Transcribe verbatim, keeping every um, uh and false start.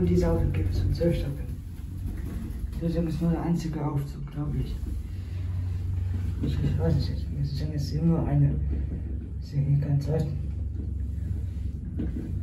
dieser Aufzug gibt es von zwölf Stocken. Deswegen ist nur der einzige Aufzug, glaube ich. Ich, ich weiß es jetzt nicht. Deswegen ist hier nur eine. Deswegen kann es sein.